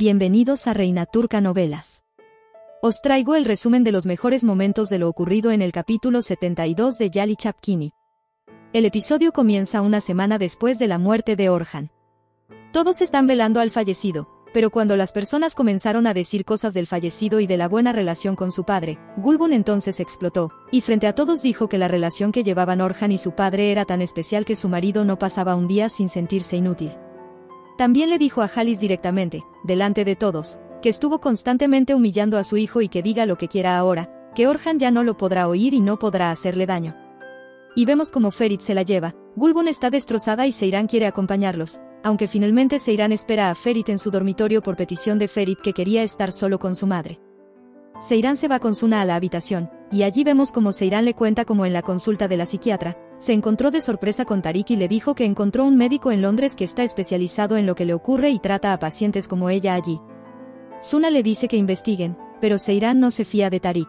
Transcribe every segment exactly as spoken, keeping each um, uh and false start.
Bienvenidos a Reina Turca Novelas. Os traigo el resumen de los mejores momentos de lo ocurrido en el capítulo setenta y dos de Yali Chapkini. El episodio comienza una semana después de la muerte de Orhan. Todos están velando al fallecido, pero cuando las personas comenzaron a decir cosas del fallecido y de la buena relación con su padre, Gulbun entonces explotó, y frente a todos dijo que la relación que llevaban Orhan y su padre era tan especial que su marido no pasaba un día sin sentirse inútil. También le dijo a Halis directamente, delante de todos, que estuvo constantemente humillando a su hijo y que diga lo que quiera ahora, que Orhan ya no lo podrá oír y no podrá hacerle daño. Y vemos como Ferit se la lleva. Gulbun está destrozada y Seyran quiere acompañarlos, aunque finalmente Seyran espera a Ferit en su dormitorio por petición de Ferit, que quería estar solo con su madre. Seyran se va con Suna a la habitación, y allí vemos como Seyran le cuenta cómo en la consulta de la psiquiatra, se encontró de sorpresa con Tariq y le dijo que encontró un médico en Londres que está especializado en lo que le ocurre y trata a pacientes como ella allí. Suna le dice que investiguen, pero Seyran no se fía de Tariq.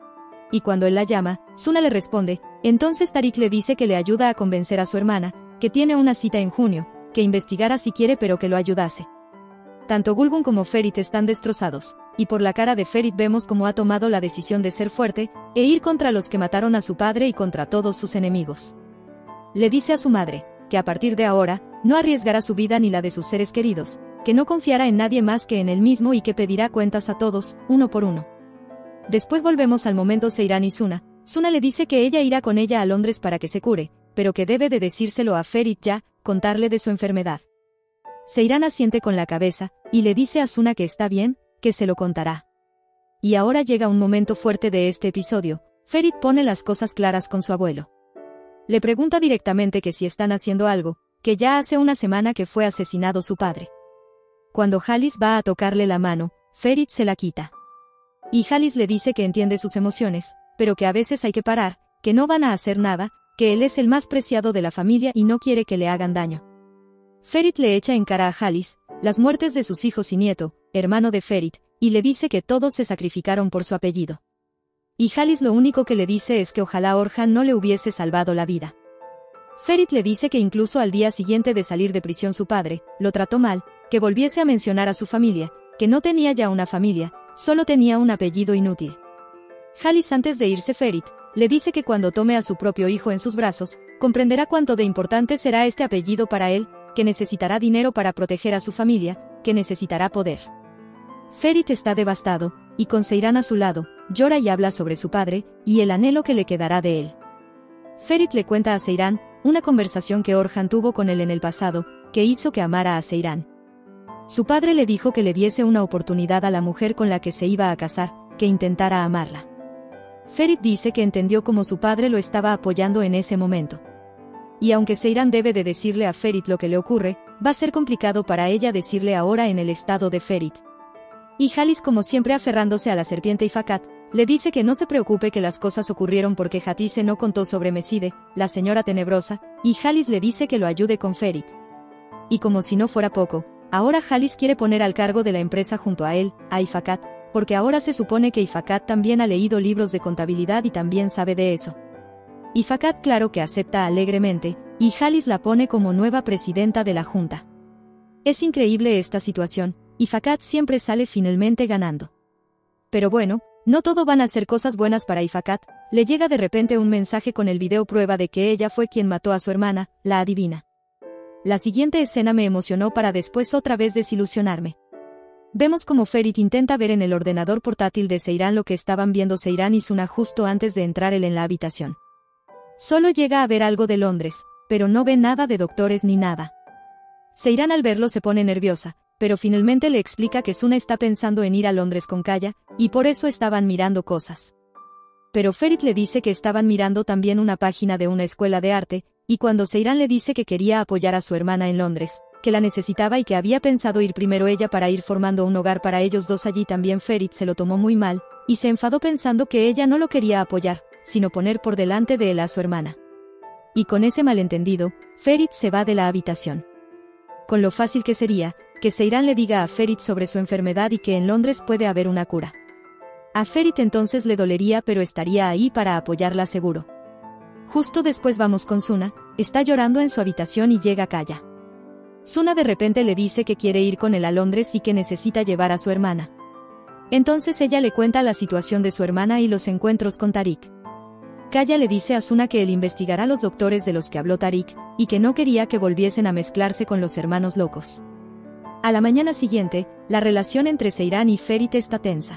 Y cuando él la llama, Suna le responde, entonces Tariq le dice que le ayuda a convencer a su hermana, que tiene una cita en junio, que investigara si quiere pero que lo ayudase. Tanto Gulbun como Ferit están destrozados, y por la cara de Ferit vemos cómo ha tomado la decisión de ser fuerte, e ir contra los que mataron a su padre y contra todos sus enemigos. Le dice a su madre, que a partir de ahora, no arriesgará su vida ni la de sus seres queridos, que no confiará en nadie más que en él mismo y que pedirá cuentas a todos, uno por uno. Después volvemos al momento Seyran y Suna. Suna le dice que ella irá con ella a Londres para que se cure, pero que debe de decírselo a Ferit ya, contarle de su enfermedad. Seyran asiente con la cabeza, y le dice a Suna que está bien, que se lo contará. Y ahora llega un momento fuerte de este episodio. Ferit pone las cosas claras con su abuelo. Le pregunta directamente que si están haciendo algo, que ya hace una semana que fue asesinado su padre. Cuando Halis va a tocarle la mano, Ferit se la quita. Y Halis le dice que entiende sus emociones, pero que a veces hay que parar, que no van a hacer nada, que él es el más preciado de la familia y no quiere que le hagan daño. Ferit le echa en cara a Halis las muertes de sus hijos y nieto, hermano de Ferit, y le dice que todos se sacrificaron por su apellido. Y Halis lo único que le dice es que ojalá Orhan no le hubiese salvado la vida. Ferit le dice que incluso al día siguiente de salir de prisión su padre lo trató mal, que volviese a mencionar a su familia, que no tenía ya una familia, solo tenía un apellido inútil. Halis antes de irse Ferit le dice que cuando tome a su propio hijo en sus brazos, comprenderá cuánto de importante será este apellido para él, que necesitará dinero para proteger a su familia, que necesitará poder. Ferit está devastado, y con Seyran a su lado, llora y habla sobre su padre, y el anhelo que le quedará de él. Ferit le cuenta a Seyran una conversación que Orhan tuvo con él en el pasado, que hizo que amara a Seyran. Su padre le dijo que le diese una oportunidad a la mujer con la que se iba a casar, que intentara amarla. Ferit dice que entendió cómo su padre lo estaba apoyando en ese momento. Y aunque Seyran debe de decirle a Ferit lo que le ocurre, va a ser complicado para ella decirle ahora en el estado de Ferit. Y Halis, como siempre aferrándose a la serpiente Ifakat, le dice que no se preocupe, que las cosas ocurrieron porque Hatice no contó sobre Meside, la señora tenebrosa, y Halis le dice que lo ayude con Ferit. Y como si no fuera poco, ahora Halis quiere poner al cargo de la empresa junto a él, a Ifakat, porque ahora se supone que Ifakat también ha leído libros de contabilidad y también sabe de eso. Ifakat claro que acepta alegremente, y Halis la pone como nueva presidenta de la junta. Es increíble esta situación, Ifakat siempre sale finalmente ganando. Pero bueno, no todo van a ser cosas buenas para Ifakat. Le llega de repente un mensaje con el video prueba de que ella fue quien mató a su hermana, la adivina. La siguiente escena me emocionó para después otra vez desilusionarme. Vemos como Ferit intenta ver en el ordenador portátil de Seyran lo que estaban viendo Seyran y Suna justo antes de entrar él en la habitación. Solo llega a ver algo de Londres, pero no ve nada de doctores ni nada. Seyran al verlo se pone nerviosa, pero finalmente le explica que Suna está pensando en ir a Londres con Kaya, y por eso estaban mirando cosas. Pero Ferit le dice que estaban mirando también una página de una escuela de arte, y cuando Seyran le dice que quería apoyar a su hermana en Londres, que la necesitaba y que había pensado ir primero ella para ir formando un hogar para ellos dos allí, también Ferit se lo tomó muy mal, y se enfadó pensando que ella no lo quería apoyar, sino poner por delante de él a su hermana. Y con ese malentendido, Ferit se va de la habitación. Con lo fácil que sería, que Seyran le diga a Ferit sobre su enfermedad y que en Londres puede haber una cura. A Ferit entonces le dolería, pero estaría ahí para apoyarla seguro. Justo después vamos con Suna, está llorando en su habitación y llega Kaya. Suna de repente le dice que quiere ir con él a Londres y que necesita llevar a su hermana. Entonces ella le cuenta la situación de su hermana y los encuentros con Tariq. Kaya le dice a Suna que él investigará a los doctores de los que habló Tariq, y que no quería que volviesen a mezclarse con los hermanos locos. A la mañana siguiente, la relación entre Seyran y Ferit está tensa.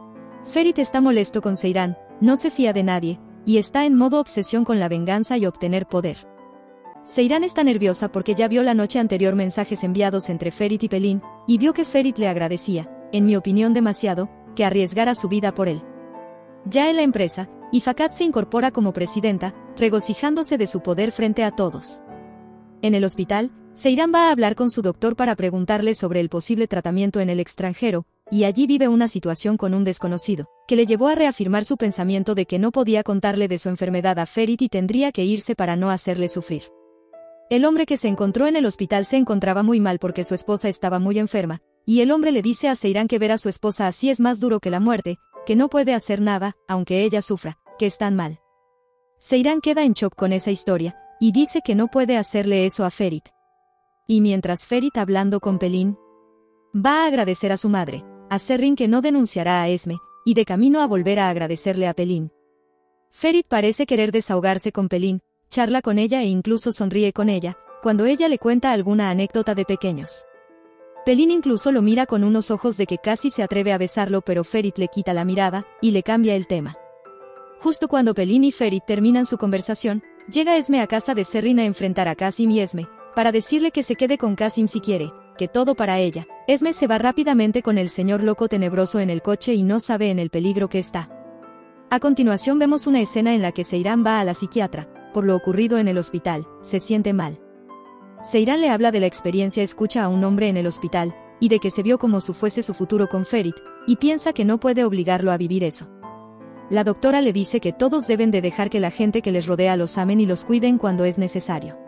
Ferit está molesto con Seyran, no se fía de nadie, y está en modo obsesión con la venganza y obtener poder. Seyran está nerviosa porque ya vio la noche anterior mensajes enviados entre Ferit y Pelin, y vio que Ferit le agradecía, en mi opinión demasiado, que arriesgara su vida por él. Ya en la empresa, Ifakat se incorpora como presidenta, regocijándose de su poder frente a todos. En el hospital, Seyran va a hablar con su doctor para preguntarle sobre el posible tratamiento en el extranjero, y allí vive una situación con un desconocido, que le llevó a reafirmar su pensamiento de que no podía contarle de su enfermedad a Ferit y tendría que irse para no hacerle sufrir. El hombre que se encontró en el hospital se encontraba muy mal porque su esposa estaba muy enferma, y el hombre le dice a Seyran que ver a su esposa así es más duro que la muerte, que no puede hacer nada, aunque ella sufra, que están mal. Seyran queda en shock con esa historia, y dice que no puede hacerle eso a Ferit. Y mientras Ferit hablando con Pelin, va a agradecer a su madre, a Serrin que no denunciará a Esme, y de camino a volver a agradecerle a Pelin. Ferit parece querer desahogarse con Pelin, charla con ella e incluso sonríe con ella, cuando ella le cuenta alguna anécdota de pequeños. Pelin incluso lo mira con unos ojos de que casi se atreve a besarlo, pero Ferit le quita la mirada, y le cambia el tema. Justo cuando Pelin y Ferit terminan su conversación, llega Esme a casa de Serrin a enfrentar a Qasim y Esme, para decirle que se quede con Qasim si quiere, que todo para ella. Esme se va rápidamente con el señor loco tenebroso en el coche y no sabe en el peligro que está. A continuación vemos una escena en la que Seyran va a la psiquiatra, por lo ocurrido en el hospital, se siente mal. Seyran le habla de la experiencia, escucha a un hombre en el hospital, y de que se vio como si fuese su futuro con Ferit, y piensa que no puede obligarlo a vivir eso. La doctora le dice que todos deben de dejar que la gente que les rodea los amen y los cuiden cuando es necesario.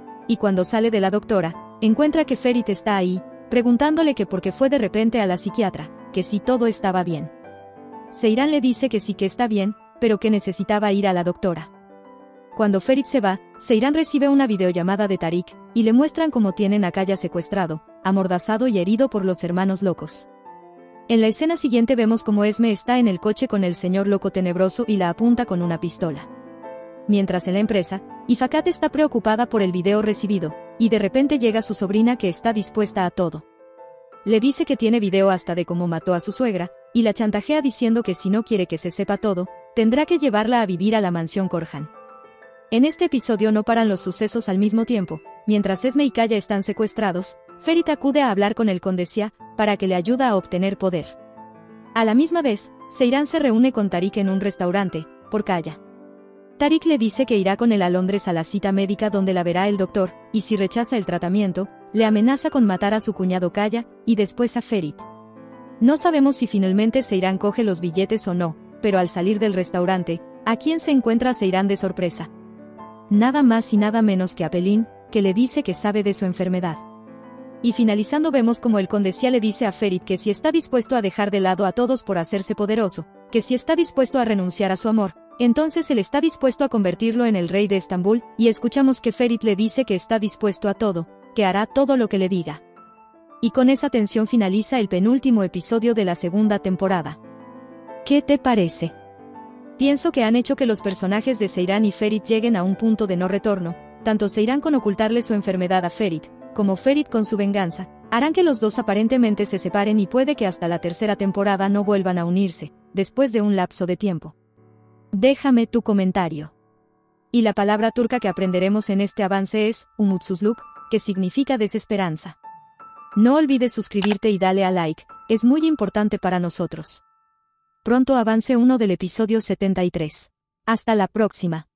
Y cuando sale de la doctora, encuentra que Ferit está ahí, preguntándole que por qué fue de repente a la psiquiatra, que si todo estaba bien. Seyran le dice que sí que está bien, pero que necesitaba ir a la doctora. Cuando Ferit se va, Seyran recibe una videollamada de Tariq, y le muestran cómo tienen a Kaya secuestrado, amordazado y herido por los hermanos locos. En la escena siguiente vemos cómo Esme está en el coche con el señor loco tenebroso y la apunta con una pistola. Mientras en la empresa, Ifakat está preocupada por el video recibido, y de repente llega su sobrina que está dispuesta a todo. Le dice que tiene video hasta de cómo mató a su suegra, y la chantajea diciendo que si no quiere que se sepa todo, tendrá que llevarla a vivir a la mansión Korhan. En este episodio no paran los sucesos al mismo tiempo. Mientras Esme y Kaya están secuestrados, Ferit acude a hablar con el conde Sia, para que le ayude a obtener poder. A la misma vez, Seyran se reúne con Tariq en un restaurante, por Kaya. Tariq le dice que irá con él a Londres a la cita médica donde la verá el doctor, y si rechaza el tratamiento, le amenaza con matar a su cuñado Kaya, y después a Ferit. No sabemos si finalmente Seyran coge los billetes o no, pero al salir del restaurante, ¿a quién se encuentra Seyran de sorpresa? Nada más y nada menos que a Pelin, que le dice que sabe de su enfermedad. Y finalizando vemos como el conde Sia le dice a Ferit que si está dispuesto a dejar de lado a todos por hacerse poderoso, que si está dispuesto a renunciar a su amor, entonces él está dispuesto a convertirlo en el rey de Estambul, y escuchamos que Ferit le dice que está dispuesto a todo, que hará todo lo que le diga. Y con esa tensión finaliza el penúltimo episodio de la segunda temporada. ¿Qué te parece? Pienso que han hecho que los personajes de Seyran y Ferit lleguen a un punto de no retorno, tanto Seyran con ocultarle su enfermedad a Ferit, como Ferit con su venganza, harán que los dos aparentemente se separen y puede que hasta la tercera temporada no vuelvan a unirse, después de un lapso de tiempo. Déjame tu comentario. Y la palabra turca que aprenderemos en este avance es, umutsuzluk, que significa desesperanza. No olvides suscribirte y dale a like, es muy importante para nosotros. Pronto avance uno del episodio setenta y tres. Hasta la próxima.